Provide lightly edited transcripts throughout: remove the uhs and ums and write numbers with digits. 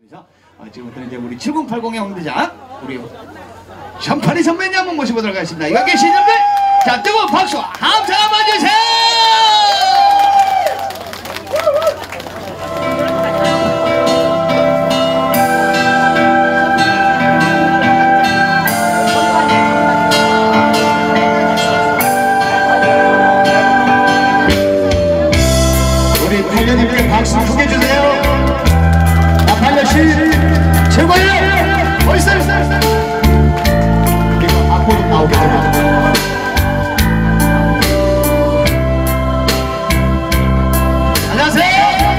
지금부터 이제 우리 7080의 홍대장 우리 샴파니 선배님 한번 모셔보도록 하겠습니다. 여기 계신 분들 자 뜨거운 박수와 함성 한번 주세요. 우리 팔년님께 박수 크게 주세요. 최고예요! 멋있어요! 이거 악보도 나오게 되면 안녕하세요!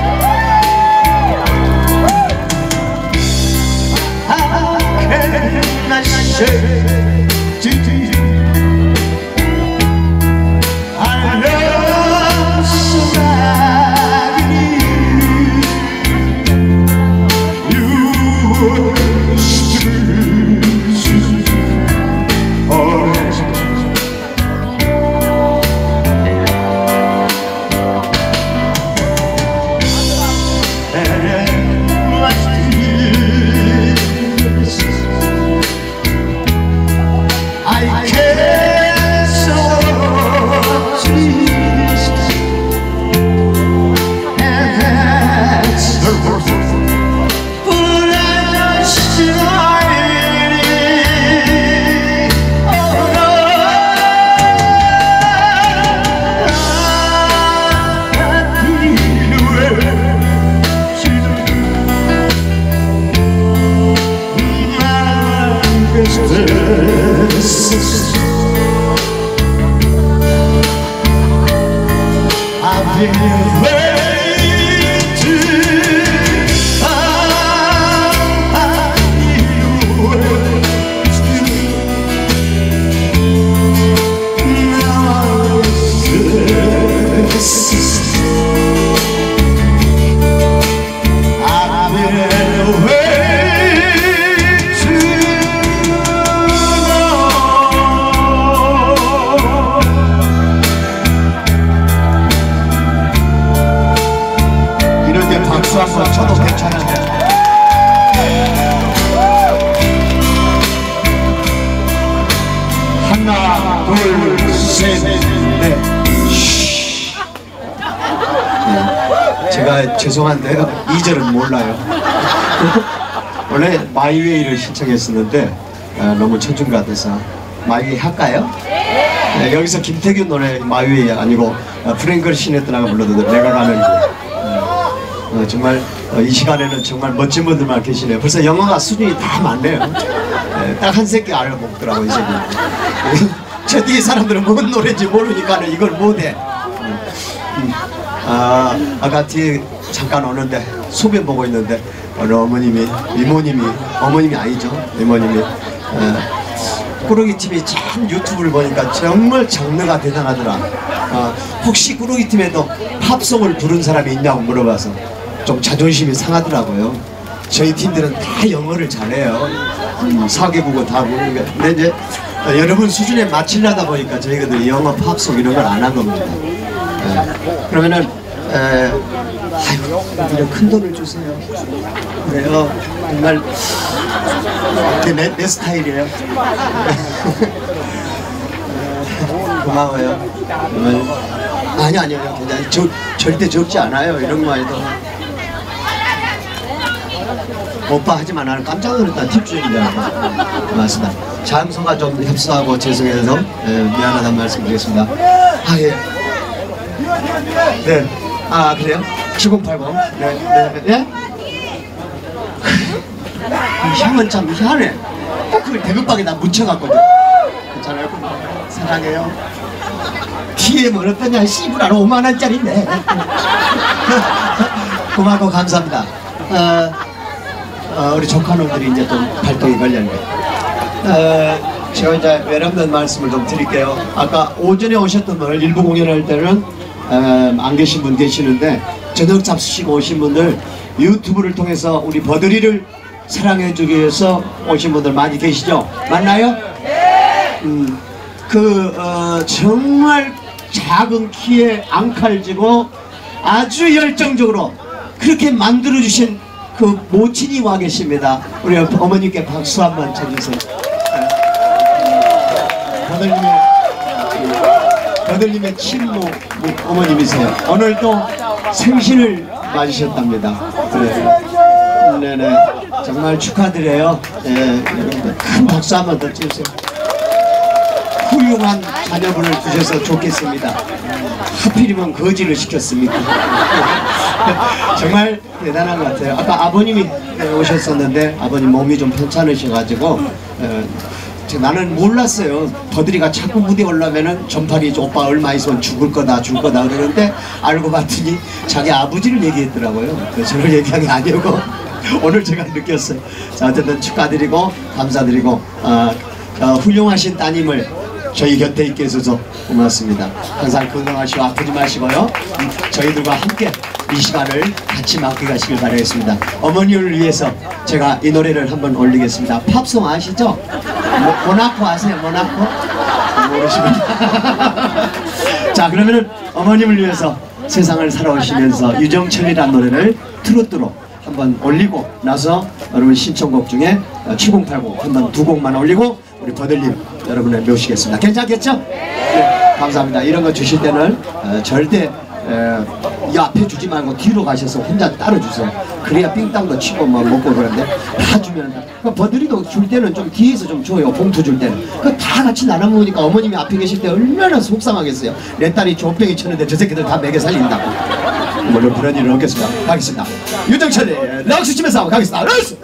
저도 괜찮은데 하나 둘셋넷 제가 죄송한데요 2절은 몰라요. 원래 마이웨이를 신청했었는데 너무 천중 같아서 마이웨이 할까요? 네, 여기서 김태균 노래 마이웨이 아니고 프랭클 시네트라가 불러도 내가 가는 정말 이 시간에는 정말 멋진 분들만 계시네요. 벌써 영어가 수준이 다 많네요. 딱 한 새끼 알아먹더라고 이 새끼. 저 뒤에 사람들은 뭔 노래인지 모르니까 이걸 못해. 아까 뒤에 잠깐 오는데 소변 보고 있는데 어느 어머님이 이모님이 어머님이 아니죠 이모님이 꾸러기 팀이 참 유튜브를 보니까 정말 장르가 대단하더라. 혹시 꾸러기 팀에도 팝송을 부른 사람이 있냐고 물어봐서 좀 자존심이 상하더라고요. 저희 팀들은 다 영어를 잘해요. 4개국어 다 부르는 게. 근데 이제 여러분 수준에 맞추려다 보니까 저희들이 영어 팝송 이런 걸 안 한 겁니다. 그러면은 아이고 이런 큰 돈을 주세요. 그래요. 정말 내 스타일이에요. 고마워요. 아니요 괜찮아요. 절대 적지 않아요. 이런 거 해도. 오빠 하지만 나는 깜짝 놀랐다. 팁 주인데. 고맙습니다. 자음성과 좀 협소하고 죄송해서 미안하다는 말씀 드리겠습니다. 예. 네. 그래요? 7080. 네. 이 향은 참 희한해. 꼭 그걸 대극박에다 묻혀갖거든. 괜찮아요? 사랑해요. TM은 어떠냐? 씨부랄 5만원짜리인데. 고맙고 감사합니다. 우리 조카놈들이 이제 좀 발동이 걸렸네. 제가 이제 외람된 말씀을 좀 드릴게요. 아까 오전에 오셨던 분들 일부 공연할 때는 안 계신 분 계시는데 저녁 잡수시고 오신 분들 유튜브를 통해서 우리 버드리를 사랑해주기 위해서 오신 분들 많이 계시죠? 맞나요? 정말 작은 키에 앙칼지고 아주 열정적으로 그렇게 만들어주신 그 모친이 와 계십니다. 우리 어머니께 박수 한번 쳐주세요. 버들님의 친모 어머님이세요. 오늘 또 생신을 맞으셨답니다. 그래. 네네. 정말 축하드려요. 네, 큰 박수 한번 더 주세요. 훌륭한 자녀분을 두셔서 좋겠습니다. 하필이면 거지를 시켰습니까? 정말 대단한 것 같아요. 아까 아버님이 오셨었는데 아버님 몸이 좀 편찮으셔가지고 나는 몰랐어요. 버들이가 자꾸 무대 올라오면은 전파리 오빠 얼마 있으면 죽을 거다 그러는데 알고 봤더니 자기 아버지를 얘기했더라고요. 저를 얘기한 게 아니고 오늘 제가 느꼈어요. 자, 어쨌든 축하드리고 감사드리고 훌륭하신 따님을 저희 곁에 있게 해줘서 고맙습니다. 항상 건강하시고 아프지 마시고요. 저희들과 함께 이 시간을 같이 맞게 가시길 바라겠습니다. 어머니를 위해서 제가 이 노래를 한번 올리겠습니다. 팝송 아시죠? 모나코 아세요? 모나코? 모르시면 자, 그러면은 어머님을 위해서 세상을 살아오시면서 유정철이라는 노래를 트로트로 한번 올리고 나서 여러분 신청곡 중에 7080 한번 두 곡만 올리고 우리 버들님 여러분을 모시겠습니다. 괜찮겠죠? 네, 감사합니다. 이런 거 주실 때는 절대 이 앞에 주지 말고 뒤로 가셔서 혼자 따로 주세요. 그래야 삥땅도 치고 뭐 먹고 그러는데 다 주면 버들이도 줄 때는 좀 뒤에서 좀 줘요. 봉투 줄 때는 그 다 같이 나눠 먹으니까 어머님이 앞에 계실 때 얼마나 속상하겠어요. 내 딸이 조병이 쳤는데 저 새끼들 다 먹여 살린다고. 물론 그런 일은 없겠습니다. 가겠습니다. 유정철의 락스집에서 한번 가겠습니다. 락스!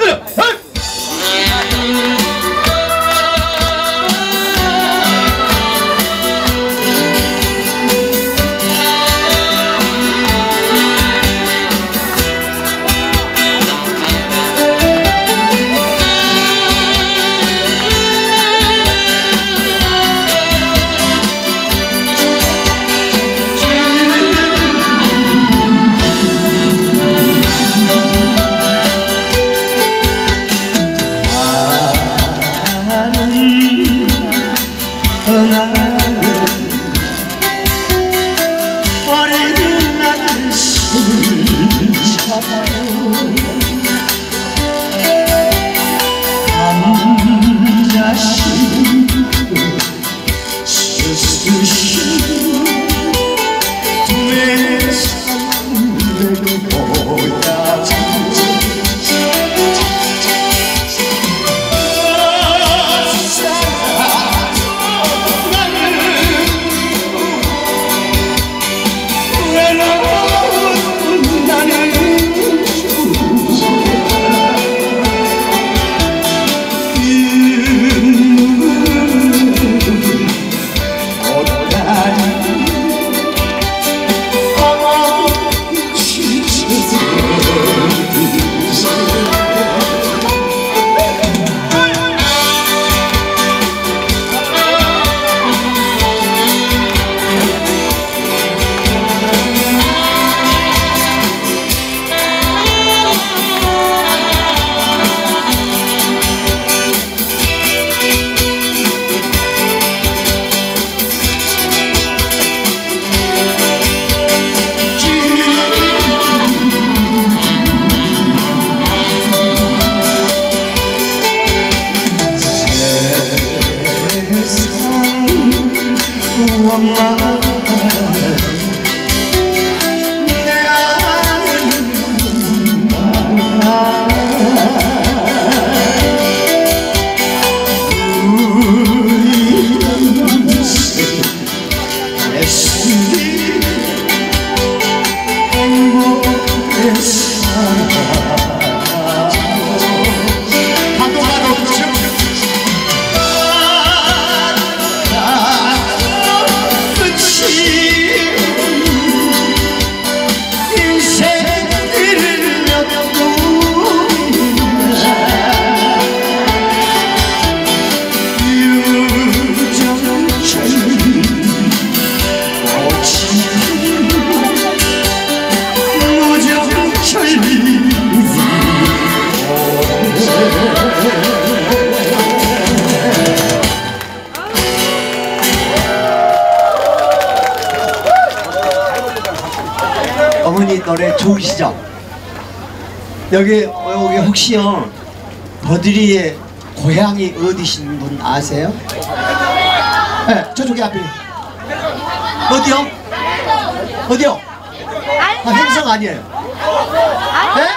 어머니 노래 좋으시죠? 여기 여기 혹시요 버들이의 고향이 어디신 분 아세요? 네, 저쪽에 앞에. 어디요? 어디요? 아, 행성 아니에요. 네?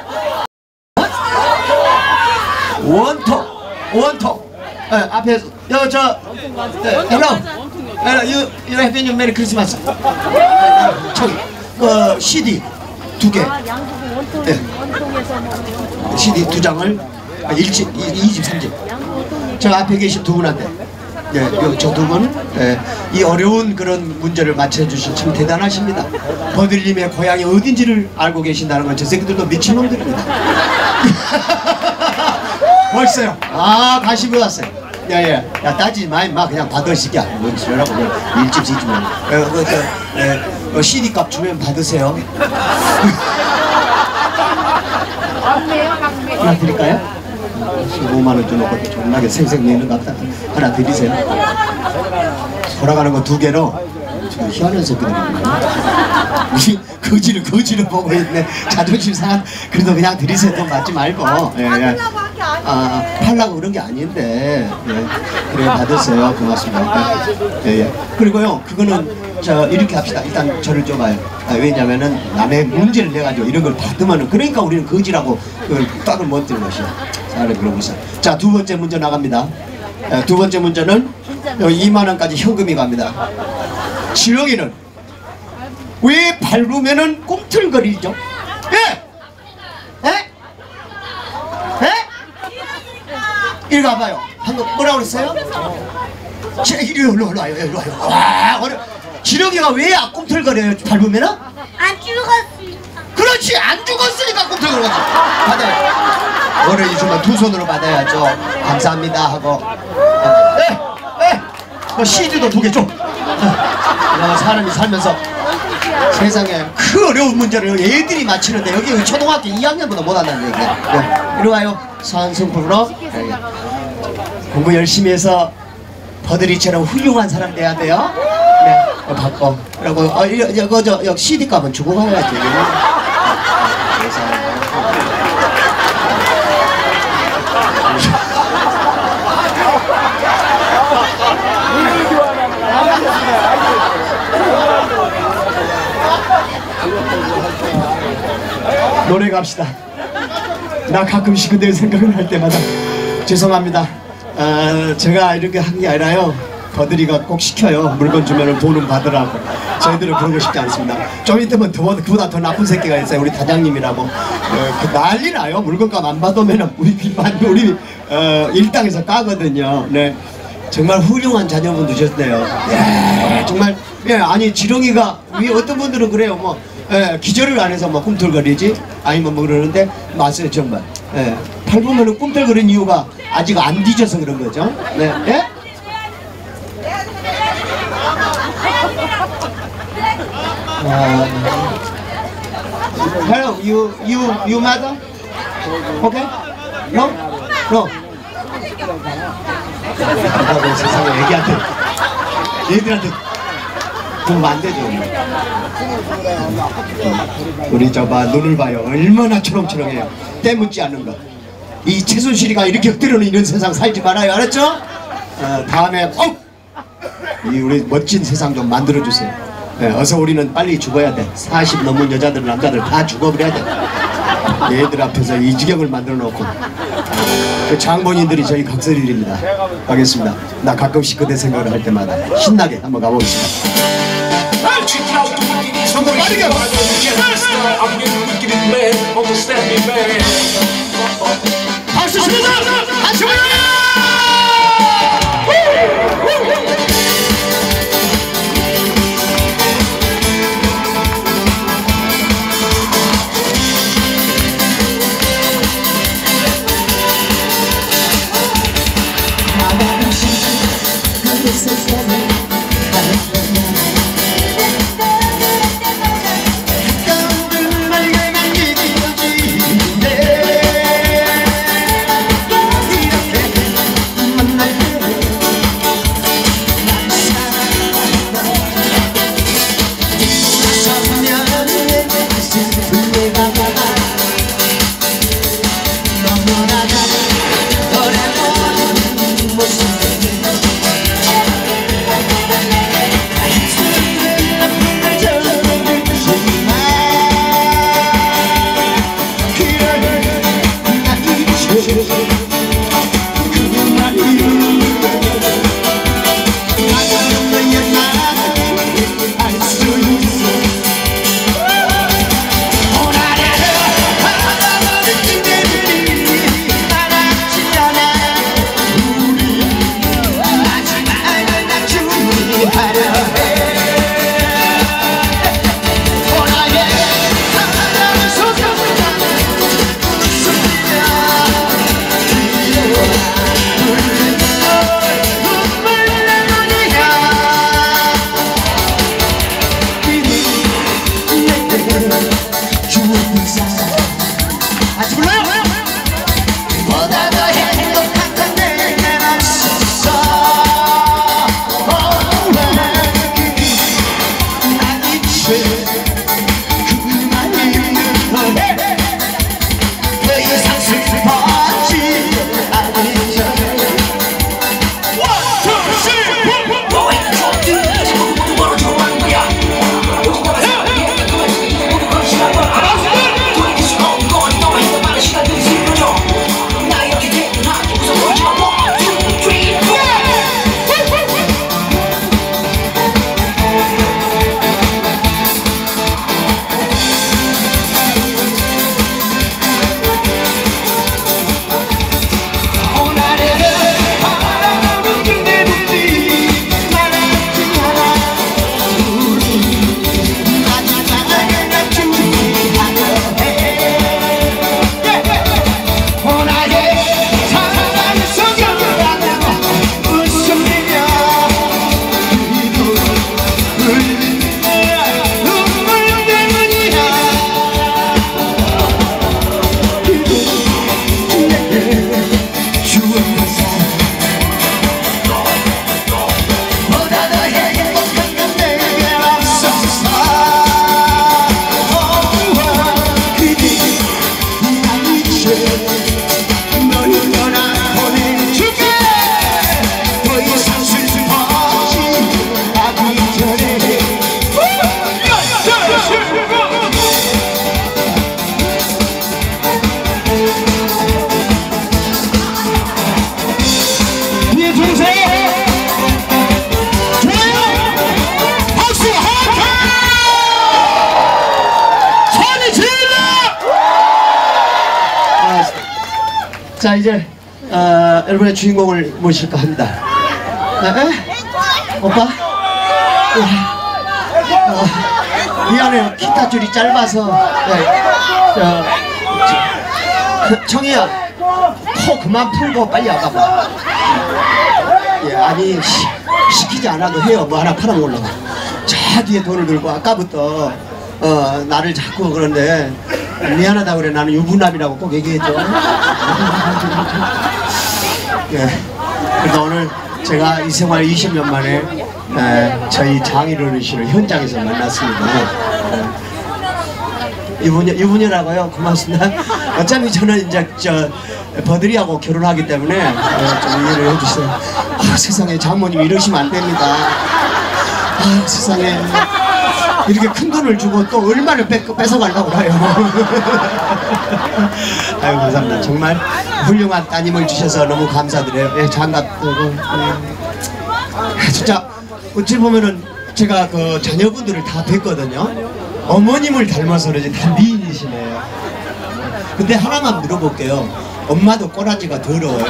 원통. 네, 앞에 hello. You have been Merry Christmas. 저기 CD 2개. 네. CD 2장을 1집, 2집, 3집. 저 앞에 계신 두 분한테. 네, 저 두 분, 네, 이 어려운 그런 문제를 맞춰주신 참 대단하십니다. 버들님의 고향이 어딘지를 알고 계신다는 건 저 새끼들도 미친놈들입니다. 멋있어요. 아, 관심이 왔어요. 야, 따지지 마, 임마. 그냥 받으시게. 뭔 소리라고, 일집, 이집만. CD 값 주면 받으세요. 하나 드릴까요? 15만원 줘놓고 존나게 생생 내는 것 같다. 하나 드리세요. 돌아가는 거 2개로 지금 희한한 새끼들입니다. 우리 거지를 보고 있네. 자존심 상한. 그래도 그냥 드리세요. 돈 받지 말고. 아, 팔라고 그런 게 아닌데. 예. 그래, 받으세요. 고맙습니다. 예. 그리고요, 그거는 이렇게 합시다. 일단 저를 줘봐요. 왜냐면은 남의 문제를 내가지고 이런 걸 받으면은, 그러니까 우리는 거지라고 그걸 딱을 못 드는 것이야. 잘해, 그러고 있어. 자, 2번째 문제 나갑니다. 2번째 문제는 2만원까지 현금이 갑니다. 지렁이는 왜 밟으면은 꿈틀거리죠? 예? 예? 예? 이리 가봐요. 방금 뭐라고 그랬어요? 이리 와요. 와, 지렁이가 왜 꿈틀거려요? 밟으면은? 안 죽었으니까. 그렇지, 안 죽었으니까 꿈틀거리지. 받아요. 오늘 정말 2손으로 받아야죠. 감사합니다 하고. CD도 2개 줘. 사람이 살면서 세상에 그 어려운 문제를 애들이 맞히는데 여기 초등학교 2학년보다 못한다는 얘기야. 이리 와요. 선승풀로 공부 열심히 해서 버들이처럼 훌륭한 사람 돼야 돼요. 네, 받고. 그리고 이거 CD 값은 주고 가야지. 노래 갑시다. 나 가끔씩 그대 생각을 할 때마다 죄송합니다. 제가 이렇게 한 게 아니라요, 버들이가 꼭 시켜요. 물건 주면은 돈은 받으라고. 저희들은 그러고 싶지 않습니다. 좀 이따면 그보다 더 나쁜 새끼가 있어요. 우리 다장님이라고. 그 난리 나요. 물건값 안 받으면은 우리 일당에서 까거든요. 네, 정말 훌륭한 자녀분 두셨네요. 예, 정말. 예, 아니 지렁이가 어떤 분들은 그래요. 뭐 기절을 안 해서 뭐 꿈틀거리지, 아니면 뭐 그러는데 맞아요 정말. 예, 밟으면은 꿈틀거리는 이유가 아직 안 뒤져서 그런 거죠. 네, 예? Hello, you mother? Okay? No? No? 세상에 얘들한테 그러면 안 되죠. 우리 저봐 눈을 봐요. 얼마나 초롱초롱해요. 때묻지 않는 것. 이 최순실이가 이렇게 엎드려는 이런 세상 살지 말아요. 알았죠? 다음에 꼭 이 우리 멋진 세상 좀 만들어주세요. 어서 우리는 빨리 죽어야 돼. 40 넘은 여자들 남자들 다 죽어버려야 돼. 얘들 앞에서 이 지경을 만들어 놓고. 그 장본인들이 저희 각설일입니다. 가겠습니다. 나 가끔씩 그대 생각을 할 때마다 신나게 한번 가보겠습니다. 한번 빠르게 박수 치면서 같이 보여! 자, 이제 여러분의 주인공을 모실까 합니다. 오빠? 미안해요. 기타 줄이 짧아서. 청이야, 코 그만 풀고 빨리 와봐봐. 예, 아니 시키지 않아도 해요. 뭐 하나 팔아먹으려고. 저 뒤에 돈을 들고 아까부터 나를 자꾸 그런데 미안하다고 그래. 나는 유부남이라고 꼭 얘기했죠. 예. 그래서 오늘 제가 이 생활 20년 만에 저희 장희론 씨를 현장에서 만났습니다. 유부녀라고요? 고맙습니다. 어차피 저는 이제 버들이하고 결혼하기 때문에 좀 이해를 해주세요. 아, 세상에 장모님 이러시면 안 됩니다. 아, 세상에 이렇게 큰 돈을 주고 또 얼마를 뺏어가려고 해요. 아유, 감사합니다. 정말 훌륭한 따님을 주셔서 너무 감사드려요. 예, 장갑 진짜 어찌 보면은 제가 그 자녀분들을 다 뵀거든요. 어머님을 닮아서 그러지 다 미인이시네요. 근데 하나만 물어볼게요. 엄마도 꼬라지가 더러워요?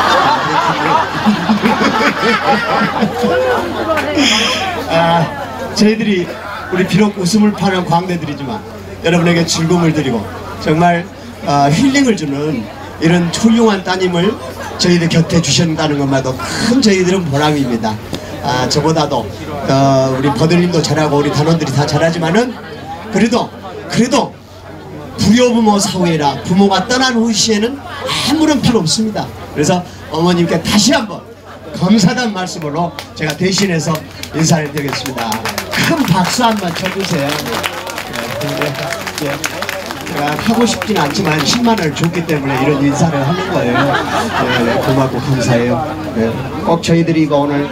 아, 저희들이 우리 비록 웃음을 파는 광대들이지만 여러분에게 즐거움을 드리고 정말 힐링을 주는 이런 훌륭한 따님을 저희들 곁에 주신다는 것만도 큰 저희들은 보람입니다. 저보다도 우리 버들님도 잘하고 우리 단원들이 다 잘하지만은 그래도 불효부모 사회라 부모가 떠난 후 시에는 아무런 필요 없습니다. 그래서 어머님께 다시 한번 감사하다는 말씀으로 제가 대신해서 인사를 드리겠습니다. 큰 박수 한번 쳐주세요. 제가 하고 싶지는 않지만 10만 원을 줬기 때문에 이런 인사를 하는 거예요. 고맙고 감사해요. 꼭 저희들이 이거 오늘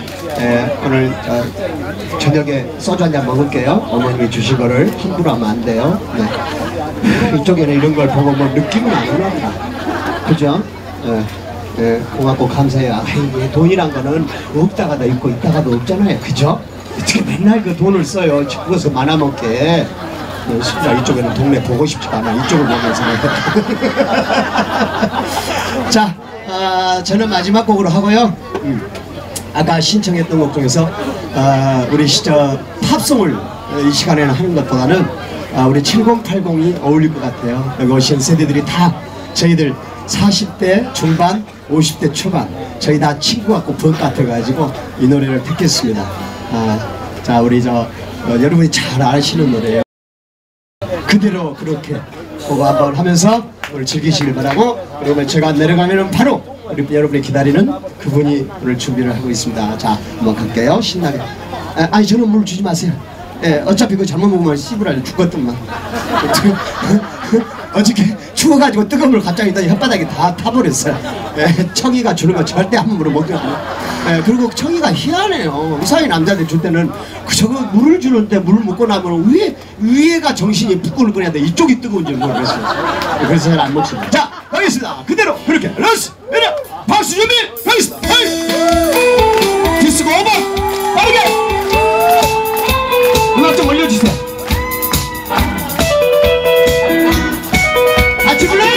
저녁에 소주 한잔 먹을게요. 어머님이 주신 거를 함부로 하면 안 돼요. 이쪽에는 이런 걸 보고 뭐 느낌은 안 오나 그죠? 고맙고 감사해요. 돈이란 거는 없다가도 있고 있다가도 없잖아요. 그죠? 어떻게 맨날 그 돈을 써요. 집구어서 많아먹게. 진짜 이쪽에는 동네 보고 싶지가 않아. 이쪽을 보면서. 자, 저는 마지막 곡으로 하고요. 아까 신청했던 곡 중에서 우리 팝송을 이 시간에는 하는 것보다는 우리 7080이 어울릴 것 같아요. 여기 오신 세대들이 다 저희들 40대 중반, 50대 초반 저희 다 친구 같고 부엌 같아가지고 이 노래를 듣겠습니다. 자, 우리 여러분이 잘 아시는 노래예요. 그대로 그렇게 그거 한번 하면서 오늘 즐기시길 바라고, 그러면 제가 내려가면은 바로 우리 여러분이 기다리는 그분이 오늘 준비를 하고 있습니다. 자, 한번 갈게요. 신나게. 아니 저는 물 주지 마세요. 어차피 그거 잘못 먹으면 씨부랄 죽었더만. 어저께 추워가지고 뜨거운 물 갖다 있더니 혓바닥이 다 타버렸어요. 청이가 주는 거 절대 함부로 먹지 않아요. 그리고 청이가 희한해요. 우사히 남자들 줄 때는 저거 물을 주는데 물 먹고 나면 위에가 정신이 부끄러워야 돼. 이쪽이 뜨거운지 모르겠어요. 그래서 잘 안 먹습니다. 자, 가겠습니다. 그대로 그렇게 렛츠 내려 박수 준비 가겠습니다. 디스코 5번 빠르게 음악 좀 올려주세요. 같이 불러요.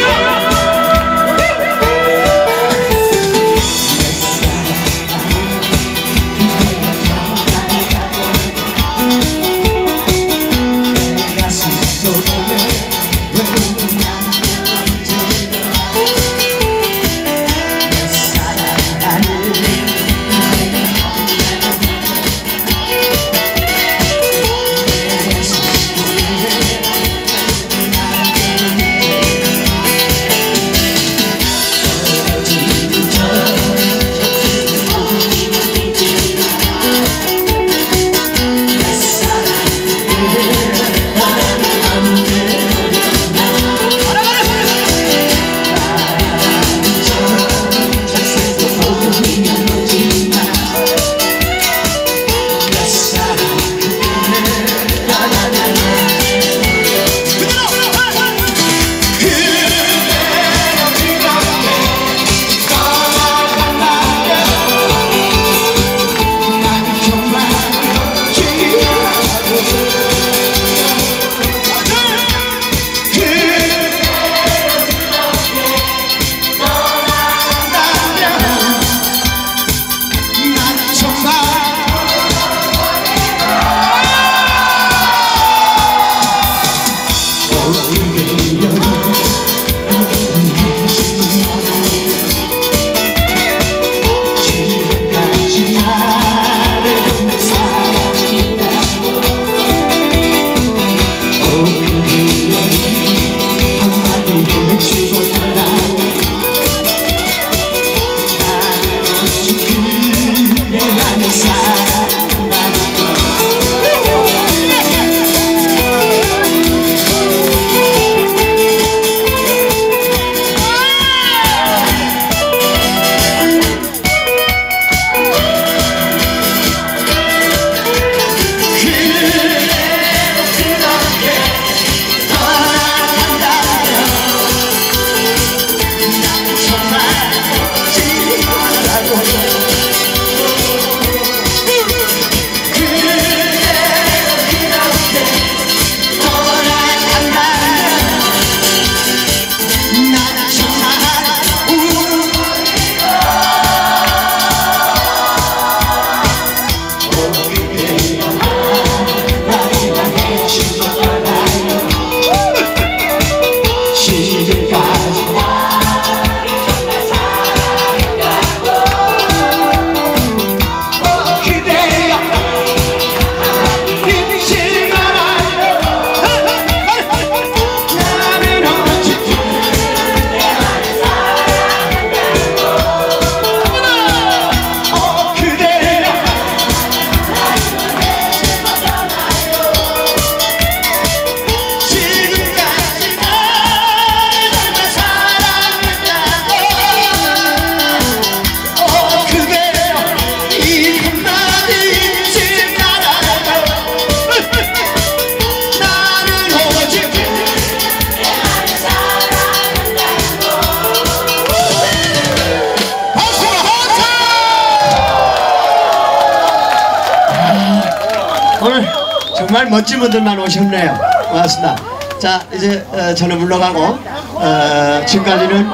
정말 멋진 분들만 오셨네요. 고맙습니다. 자, 이제 저는 물러가고 지금까지는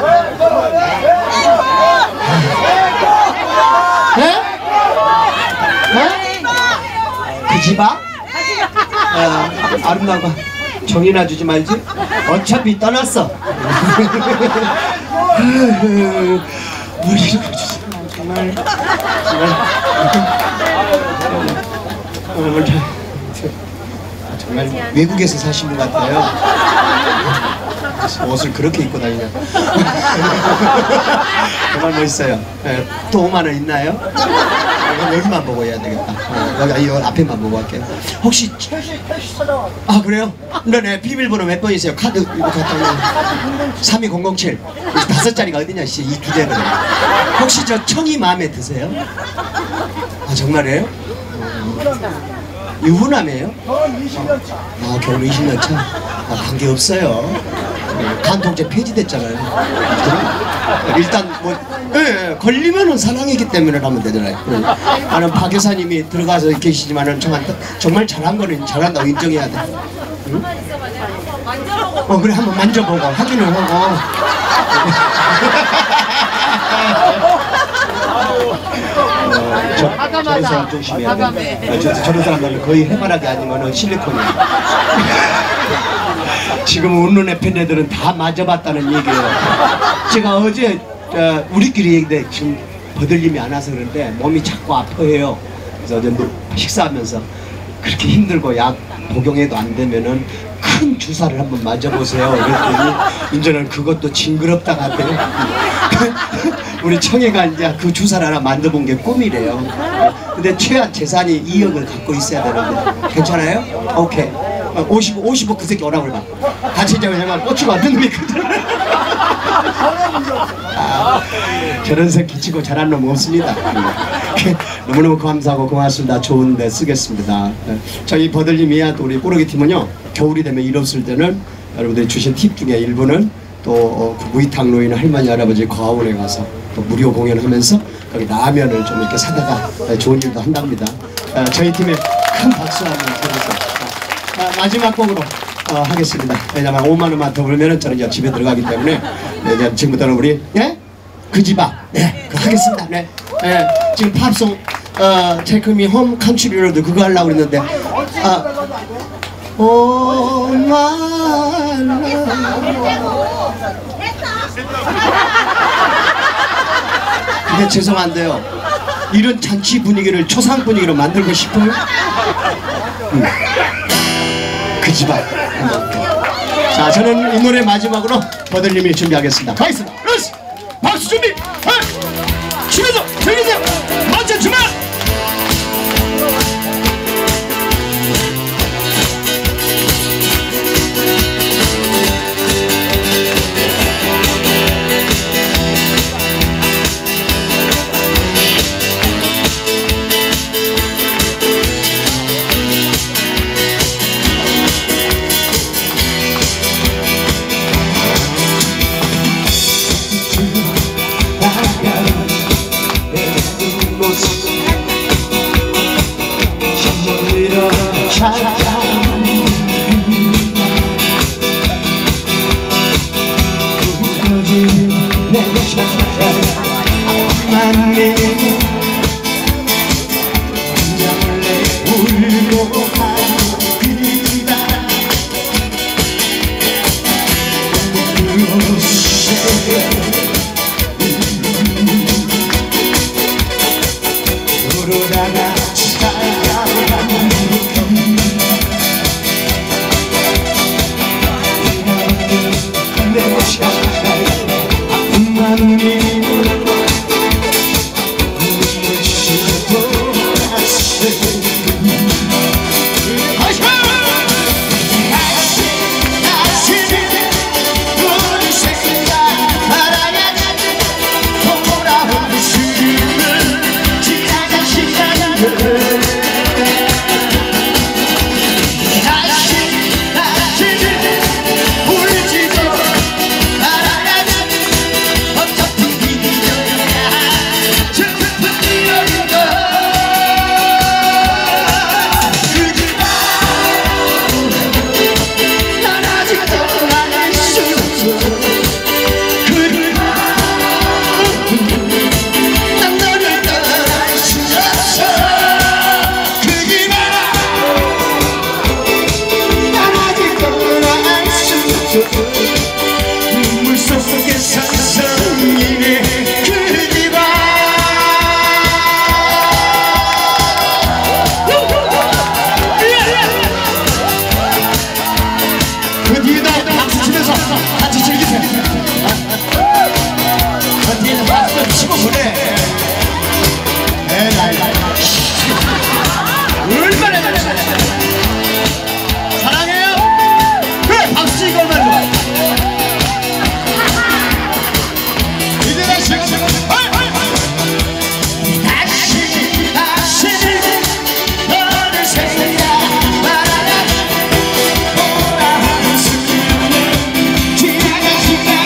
네? 네? 그 집아? 아름다운 거 정이나 주지 말지? 어차피 떠났어. 우리 정말 정말 외국에서 사시는 것 같아요. 옷을 그렇게 입고 다니냐. 정말 멋있어요. 또 5만원 있나요? 여기만 보고 해야 되겠다. 여기 앞에만 보고 할게요. 혹시 아 그래요? 네네. 비밀번호 몇 번이세요? 카드 이거 갖다 놓은 32007 5자리가 어디냐 씨. 이 두 개는 혹시 저 청이 마음에 드세요? 아 정말이에요? 유부남이에요? 결혼 20년 차. 아 결혼 20년 차? 아 관계없어요. 간통죄 폐지됐잖아요. 일단 뭐 걸리면은 사랑이기 때문에 하면 되잖아요. 나는 박 여사님이 들어가서 계시지만은 정말 잘한 거는 잘한다고 인정해야 돼. 응? 그래 한번 만져보고 확인을 하고. 저런 사람 조심해야 돼. 저런 사람들은 거의 해바라기 아니면은 실리콘이야. 지금 웃는 애팬애들은 다 맞아봤다는 얘기예요. 제가 어제 우리끼리 얘기돼 지금 버들님이 안 와서 그런데 몸이 자꾸 아파해요. 그래서 어제 식사하면서 그렇게 힘들고 약 복용해도 안 되면은 큰 주사를 한번 맞아보세요. 그랬더니 이제는 그것도 징그럽다고 하대요. 우리 청해가 이제 그 주사를 하나 만들어본 게 꿈이래요. 근데 최한 재산이 2억을 갖고 있어야 되는데 괜찮아요? 오케이. 55 그 새끼 오라고 해봐. 같이 이제 왜냐면 꽂히고 안 되는 게 있거든. 저런 새끼 치고 잘한 놈 없습니다. 너무너무 감사하고 고맙습니다. 좋은데 쓰겠습니다. 저희 버들님이야 또 우리 꾸러기 팀은요 겨울이 되면 일 없을 때는 여러분들이 주신 팁 중에 일부는 또 무이탁 노인 할머니 할아버지 과원에 가서 또 무료 공연하면서 거기 라면을 좀 이렇게 사다가 좋은 일도 한답니다. 저희 팀에 큰 박수 한번 쳐주세요. 마지막 곡으로 하겠습니다. 왜냐면 5만원만 더 벌면은 저는 이제 집에 들어가기 때문에 이제 지금부터는 우리 그 집아 그거 하겠습니다. 지금 팝송 Take Me Home Country Road 그거 하려고 그랬는데 Oh my love 근데 죄송한데요 이런 잔치 분위기를 초상 분위기로 만들고 싶어요? 그 집안. 자, 저는 이 노래 마지막으로 버들님이 준비하겠습니다. 가겠습니다. 러시! 박수 준비! 춤에서 즐기세요! 먼저 주말! 그래 얼마나 잘했어. 사랑해요. 그래 박수 이거 얼마나 좋아. 이제 다시 너를 생각하라. 돌아오는 순간에 지나간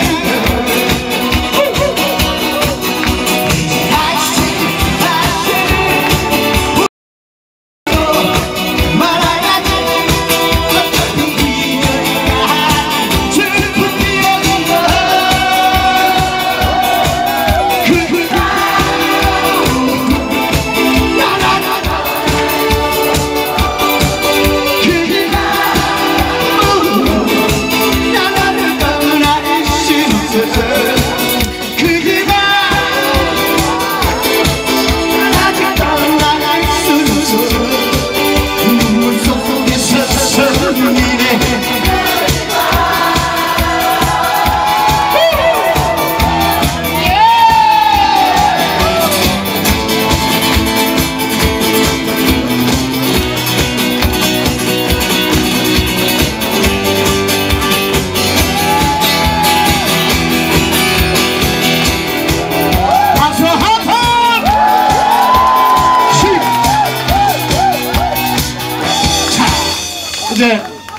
이제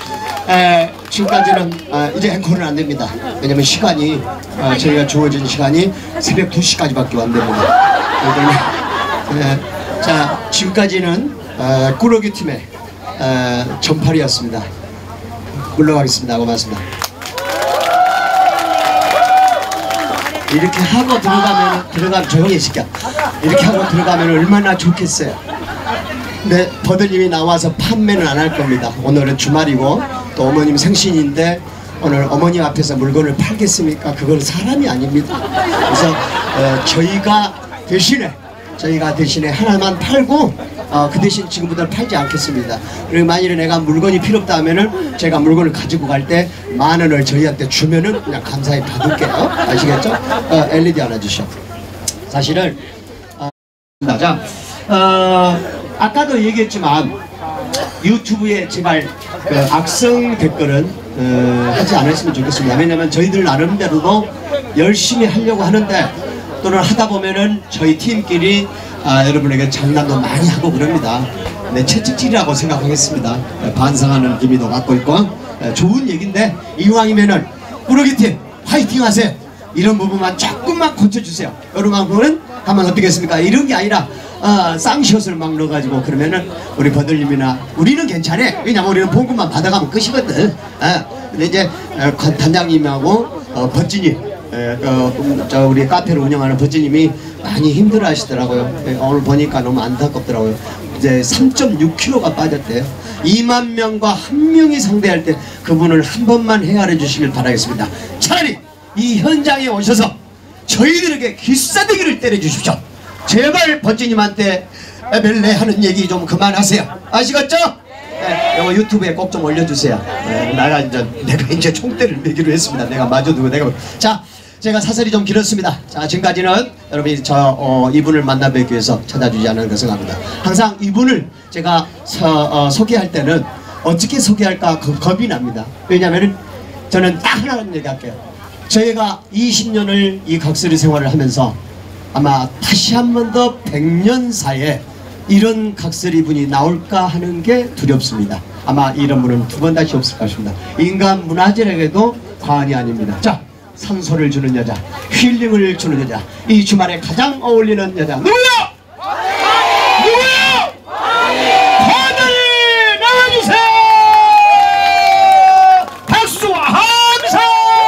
지금까지는 이제 앵콜은 안 됩니다. 왜냐면 시간이 저희가 주어진 시간이 새벽 2시까지밖에 안 됩니다. 자 지금까지는 꾸러기 팀의 전팔이었습니다. 물러가겠습니다. 고맙습니다. 이렇게 하고 들어가면 조용히 시켜. 이렇게 하고 들어가면 얼마나 좋겠어요. 근데 버들님이 나와서 판매는 안 할 겁니다. 오늘은 주말이고 또 어머님 생신인데 오늘 어머님 앞에서 물건을 팔겠습니까? 그건 사람이 아닙니다. 그래서 저희가 대신에 하나만 팔고 그 대신 지금부터 팔지 않겠습니다. 그리고 만일에 내가 물건이 필요 없다 하면은 제가 물건을 가지고 갈 때 10,000원을 저희한테 주면은 그냥 감사히 받을게요. 아시겠죠? LED 하나 주셔. 사실은 자 아까도 얘기했지만 유튜브에 제발 악성 댓글은 하지 않았으면 좋겠습니다. 왜냐면 저희들 나름대로도 열심히 하려고 하는데 또는 하다 보면은 저희 팀끼리 여러분에게 장난도 많이 하고 그럽니다. 네, 채찍질이라고 생각하겠습니다. 반성하는 기미도 갖고 있고 좋은 얘기인데 이왕이면은 꾸러기 팀 화이팅 하세요. 이런 부분만 조금만 고쳐주세요. 여러분은 하면 어떻겠습니까? 이런 게 아니라 쌍시옷을 막 넣어가지고 그러면은 우리 버들님이나 우리는 괜찮아. 왜냐면 우리는 봉급만 받아가면 끝이거든. 근데 이제 단장님하고 버찌님 저 우리 카페를 운영하는 버찌님이 많이 힘들어 하시더라고요. 오늘 보니까 너무 안타깝더라고요. 이제 3.6kg가 빠졌대요. 2만 명과 한 명이 상대할 때 그분을 한 번만 헤아려 주시길 바라겠습니다. 차라리 이 현장에 오셔서 저희들에게 기싸대기를 때려 주십시오. 제발 버찌님한테 멜레 하는 얘기 좀 그만하세요. 아시겠죠? 네, 이거 유튜브에 꼭 좀 올려주세요. 내가 이제 총대를 매기로 했습니다. 내가 마주두고 자, 제가 사설이 좀 길었습니다. 자, 지금까지는 여러분이 이분을 만나 뵙기 위해서 찾아주지 않은 것을 생각합니다. 항상 이분을 제가 소개할 때는 어떻게 소개할까 겁이 납니다. 왜냐하면 저는 딱 하나는 얘기할게요. 저희가 20년을 이 각설이 생활을 하면서 아마 다시 한 번 더 100년사에 이런 각설이 분이 나올까 하는 게 두렵습니다. 아마 이런 분은 두 번 다시 없을 것입니다. 인간 문화재에게도 과언이 아닙니다. 자, 산소를 주는 여자, 힐링을 주는 여자, 이 주말에 가장 어울리는 여자 누구야? 누구야? 다들 나와주세요. 박수와 함성.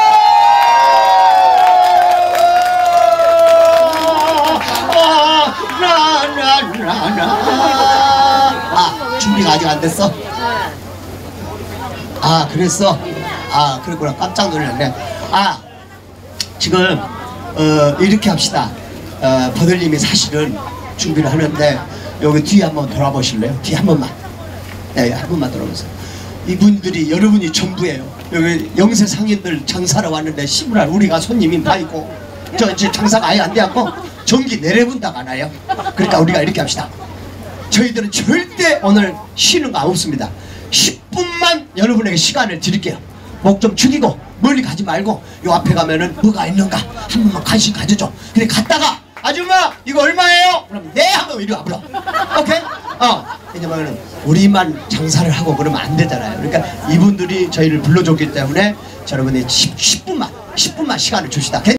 준비가 아직 안 됐어? 그랬어? 그랬구나. 깜짝 놀랐네. 지금 이렇게 합시다. 버들님이 사실은 준비를 하는데 여기 뒤에 한번 돌아보실래요? 뒤에 한 번만. 네, 한 번만 돌아보세요. 이분들이 여러분이 전부예요. 여기 영세 상인들 장사로 왔는데 시부랄 우리가 손님이 다 있고 저 장사가 아예 안 돼갖고 전기 내려본다 가나요? 그러니까 우리가 이렇게 합시다. 저희들은 절대 오늘 쉬는 거 없습니다. 10분만 여러분에게 시간을 드릴게요. 목 좀 축이고 멀리 가지 말고 요 앞에 가면은 뭐가 있는가 한 번만 관심 가져줘. 근데 갔다가 아줌마 이거 얼마예요? 그럼 네 하면 이리 와버려. 오케이? 왜냐면은 우리만 장사를 하고 그러면 안 되잖아요. 그러니까 이분들이 저희를 불러줬기 때문에 여러분이 10분만 시간을 줍시다.